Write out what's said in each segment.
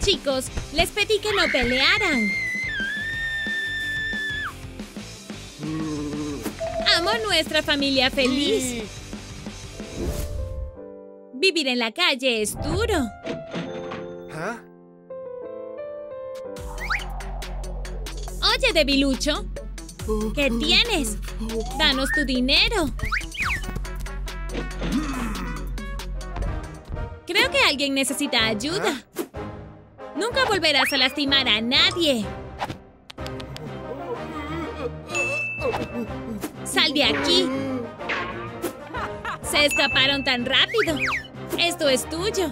Chicos, les pedí que no pelearan. Amo nuestra familia feliz. Vivir en la calle es duro. Oye, debilucho, ¿qué tienes? Danos tu dinero. Creo que alguien necesita ayuda. Nunca volverás a lastimar a nadie. ¡Sal de aquí! Se escaparon tan rápido. Esto es tuyo.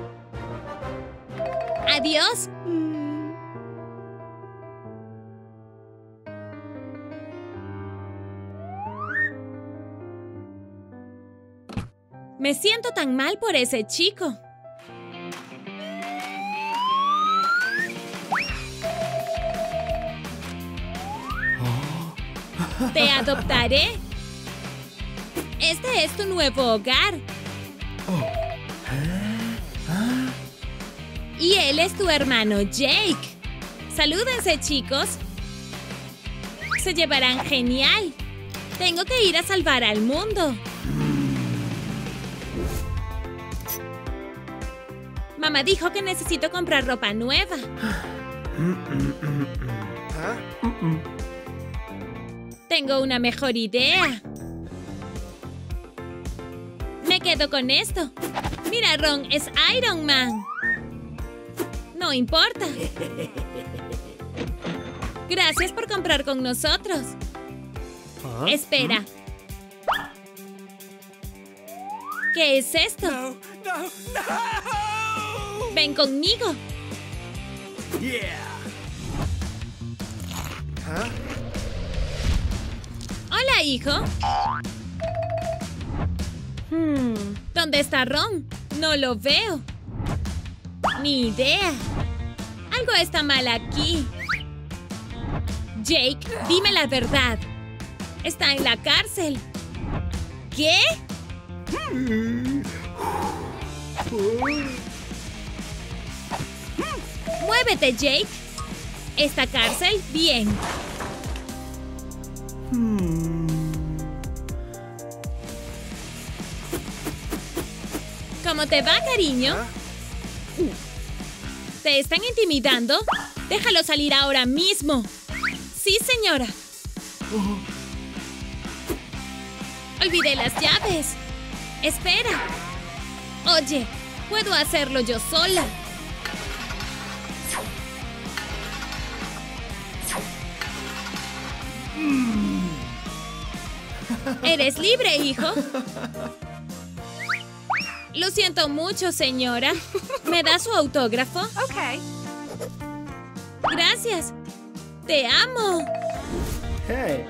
Adiós. Me siento tan mal por ese chico. Te adoptaré. Este es tu nuevo hogar. Y él es tu hermano Jake. Salúdense, chicos. Se llevarán genial. Tengo que ir a salvar al mundo. Mamá dijo que necesito comprar ropa nueva. Tengo una mejor idea. Me quedo con esto. Mira, Ron, es Iron Man. No importa. Gracias por comprar con nosotros. Espera. ¿Qué es esto? No. Ven conmigo. Hola, hijo. ¿Dónde está Ron? No lo veo. Ni idea. Algo está mal aquí. Jake, dime la verdad. Está en la cárcel. ¿Qué? ¡Muévete, Jake! ¿Esta cárcel? Bien. ¿Cómo te va, cariño? ¿Te están intimidando? Déjalo salir ahora mismo. Sí, señora. Olvidé las llaves. Espera. Oye, puedo hacerlo yo sola. ¿Eres libre, hijo? Lo siento mucho, señora. ¿Me da su autógrafo? Ok. Gracias. Te amo. Hey.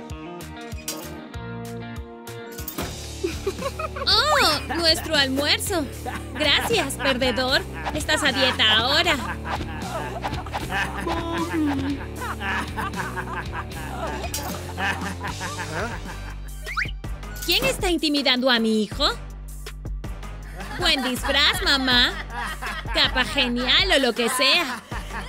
¡Oh! Nuestro almuerzo. Gracias, perdedor. Estás a dieta ahora. ¿Quién está intimidando a mi hijo? Buen disfraz, mamá. Capa genial o lo que sea.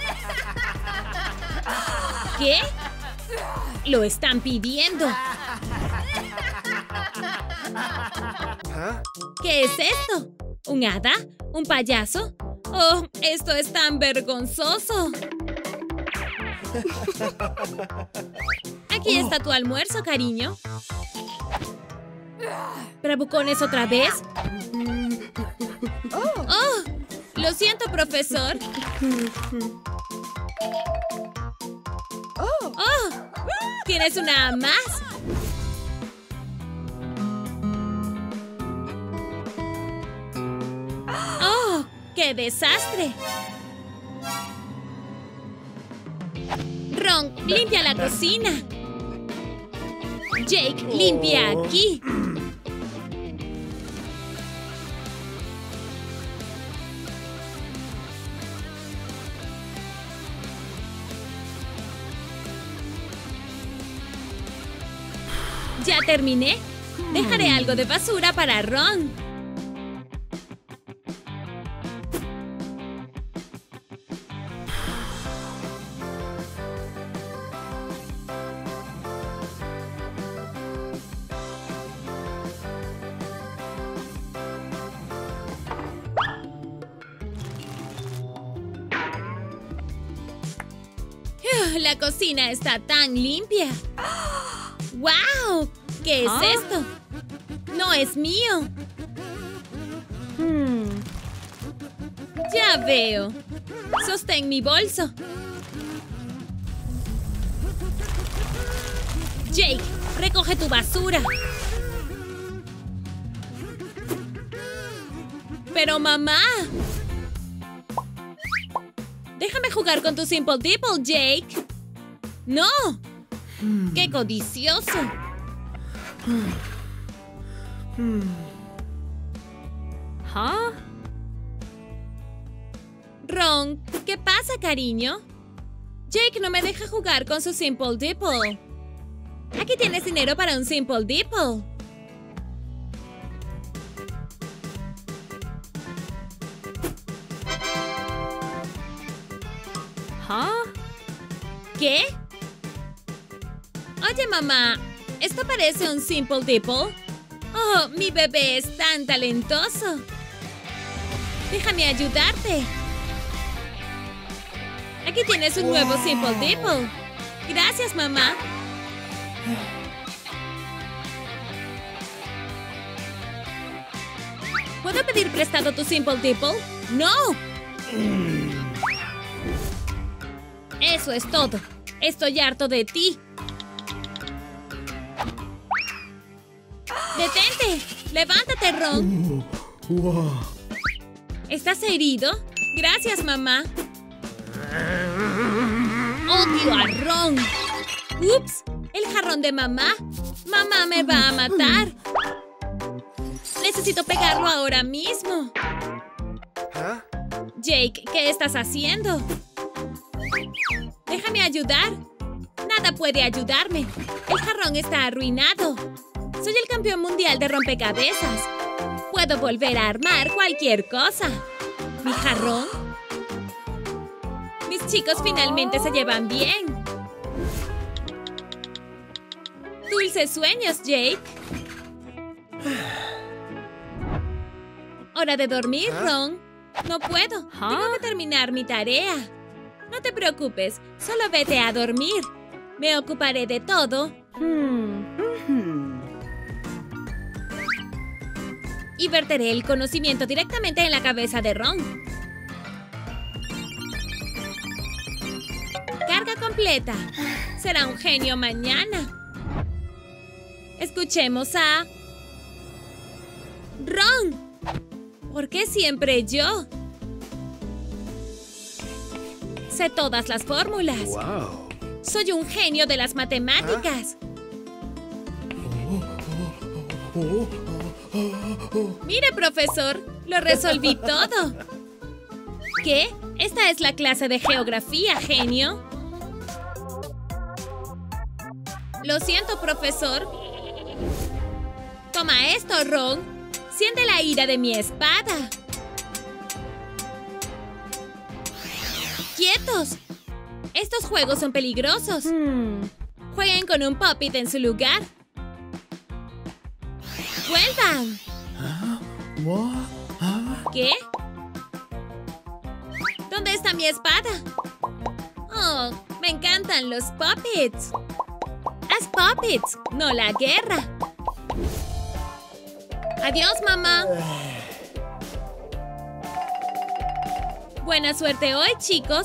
¿Qué? Lo están pidiendo. ¿Qué es esto? ¿Un hada? ¿Un payaso? ¡Oh, esto es tan vergonzoso! Aquí está tu almuerzo, cariño. ¿Bravucones otra vez? ¡Oh! Lo siento, profesor. ¡Oh! ¿Tienes una más? ¡Oh! ¡Qué desastre! Ron, limpia la cocina. Jake, limpia aquí. ¿Ya terminé? Dejaré algo de basura para Ron. la cocina está tan limpia. ¡Wow! ¿Qué es esto? No es mío. Ya veo. Sostén mi bolso. Jake, recoge tu basura. Pero mamá. Déjame jugar con tu Simple Dimple, Jake. ¡No! ¡Qué codicioso! Ron, ¿qué pasa, cariño? Jake no me deja jugar con su Simple Dimple. Aquí tienes dinero para un Simple Dimple. ¿Qué? Oye, mamá, ¿esto parece un Simple Dimple? Oh, mi bebé es tan talentoso. Déjame ayudarte. Aquí tienes un nuevo Simple Dimple. Gracias, mamá. ¿Puedo pedir prestado tu Simple Dimple? ¡No! Eso es todo. Estoy harto de ti. ¡Detente! ¡Levántate, Ron! ¿Estás herido? Gracias, mamá. ¡Odio a Ron! ¡Ups! ¡El jarrón de mamá! ¡Mamá me va a matar! Necesito pegarlo ahora mismo. Jake, ¿qué estás haciendo? Déjame ayudar. Nada puede ayudarme. El jarrón está arruinado. Soy el campeón mundial de rompecabezas. Puedo volver a armar cualquier cosa. ¿Mi jarrón? Mis chicos finalmente se llevan bien. Dulces sueños, Jake. ¿Hora de dormir, Ron? No puedo. Tengo que terminar mi tarea. No te preocupes. Solo vete a dormir. Me ocuparé de todo. Y verteré el conocimiento directamente en la cabeza de Ron. Carga completa. Será un genio mañana. Escuchemos a... Ron. ¿Por qué siempre yo? Sé todas las fórmulas. Wow. Soy un genio de las matemáticas. Mire, profesor, lo resolví todo. ¿Qué? Esta es la clase de geografía, genio. Lo siento, profesor. Toma esto, Ron. Siente la ira de mi espada. ¡Quietos! Estos juegos son peligrosos. Jueguen con un Pop-It en su lugar. ¡Vuelvan! ¿Qué? ¿Dónde está mi espada? Oh, me encantan los Pop-Its. Haz Pop-Its, no la guerra. Adiós, mamá. Buena suerte hoy, chicos.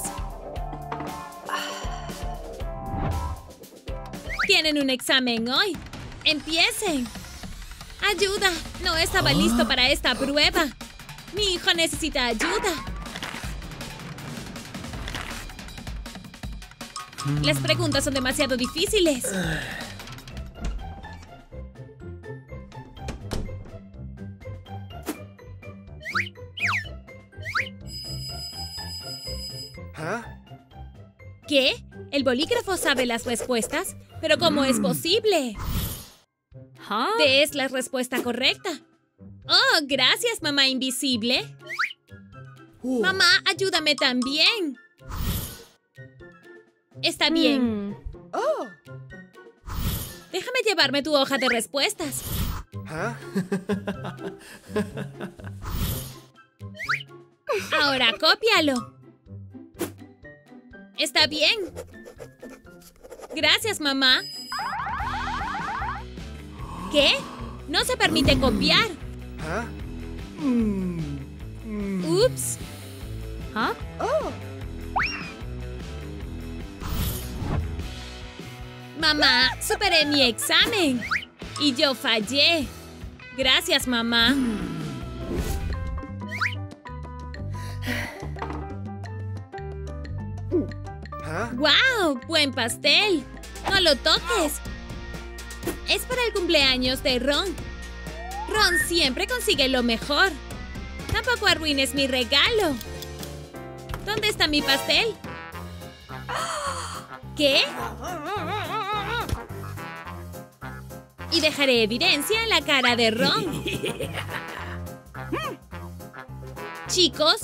Tienen un examen hoy. Empiecen. ¡Ayuda! No estaba listo para esta prueba. Mi hijo necesita ayuda. Las preguntas son demasiado difíciles. ¿Qué? ¿El bolígrafo sabe las respuestas? ¿Pero cómo es posible? D es la respuesta correcta. Oh, gracias, mamá invisible. Mamá, ayúdame también. Está bien. Déjame llevarme tu hoja de respuestas. Ahora cópialo. Está bien. Gracias, mamá. ¿Qué? No se permite copiar. Ups. ¿Ah? Mamá, superé mi examen. Y yo fallé. Gracias, mamá. ¡Wow! ¡Buen pastel! ¡No lo toques! Es para el cumpleaños de Ron. Ron siempre consigue lo mejor. Tampoco arruines mi regalo. ¿Dónde está mi pastel? ¿Qué? Y dejaré evidencia en la cara de Ron. Chicos.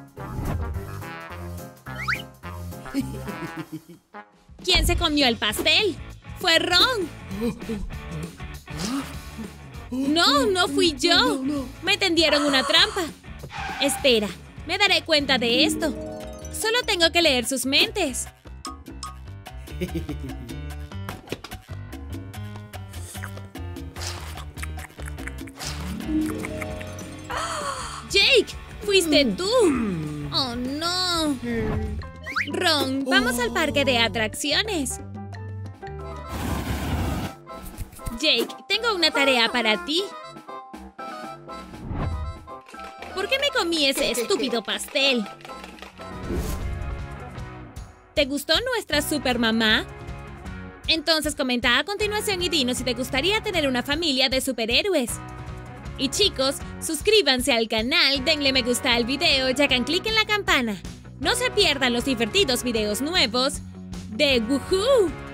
¿Quién se comió el pastel? ¡Fue Ron! No, no fui yo. Me tendieron una trampa. Espera, me daré cuenta de esto. Solo tengo que leer sus mentes. Jake, fuiste tú. Oh, no. Ron, vamos al parque de atracciones. Jake, tengo una tarea para ti. ¿Por qué me comí ese estúpido pastel? ¿Te gustó nuestra supermamá? Entonces comenta a continuación y dinos si te gustaría tener una familia de superhéroes. Y chicos, suscríbanse al canal, denle me gusta al video y hagan clic en la campana. No se pierdan los divertidos videos nuevos de Woohoo.